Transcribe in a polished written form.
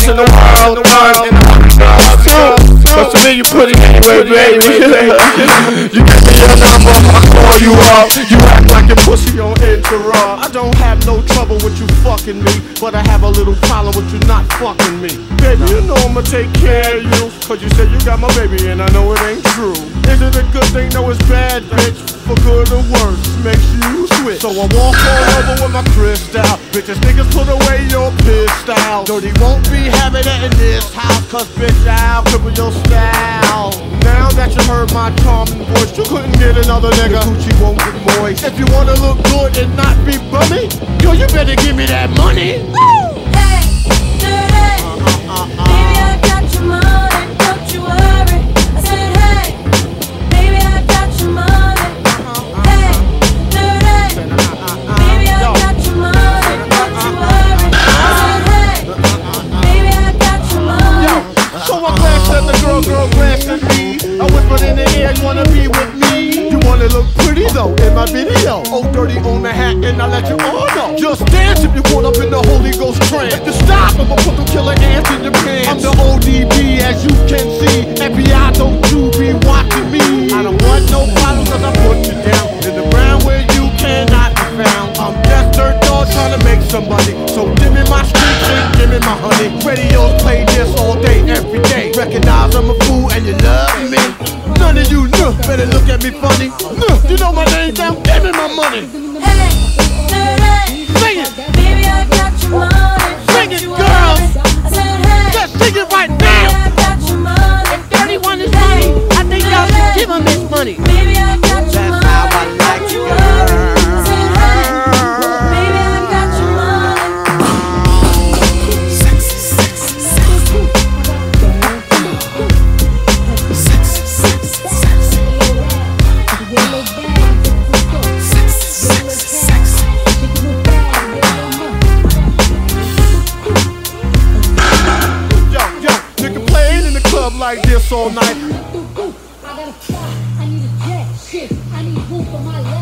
girls in the world, and but to me you pretty anyway, baby. You give me your number, I call you up. You act like your pussy on interrupt. I don't have no trouble with you fucking me, but I have a little problem with you not fucking me. Baby, you know I'ma take care of you, cause you said you got my baby and I know it ain't true. Is it a good thing? No, it's bad, bitch. For good or worse, makes you switch. So I walk all over with my crystal. Bitches, niggas, put away your pistol. Dirty won't be having it in this house, cause bitch, I'll cripple your style. Now that you heard my charming voice, you couldn't get another nigga. Coochie won't get moist. If you wanna look good and not be bummy, yo, you better give me that money. Woo! Hey, dirty. Baby, I got your money, don't you worry. I said, hey, baby, I got your money. Hey, dirty. Baby, I got your money, don't you worry. I said, hey, baby, I got your money. Yo, so I glanced at the girl glanced at me. I whispered in the air, you wanna be with me? You wanna look pretty though in my video. Oh, dirty on the hat and I let you all know. Just dance if you caught up in the Holy Ghost trance. If you stop, I'ma put them killer ants in your pants. I'm the ODB as you can see. FBI, don't you be watching me. I don't want no problems cause I put you down in the ground where you cannot be found. I'm just dirt dog trying to make some money. So give me my streets and give me my honey. Radios play this all day, every day. Recognize I'm a fool and you love me. None of you better look at me funny. You know my name down, give me my money. Hey, dirty. Sing it. Baby, I got your money. Sing it, girls. I said, hey, Just sing it right baby, now. I got your money. If Dirty want his money, I think y'all should give him his money. Baby, I got your That's money. how I like Don't you it, worry. girl. I said, hey, baby, I got your money. Sexy, sexy, sexy. Sexy, sexy, sexy. Sexy, sexy, Yo, nigga playing in the club like this all night. I got a fly, I need a jet, shit, I need room for my life.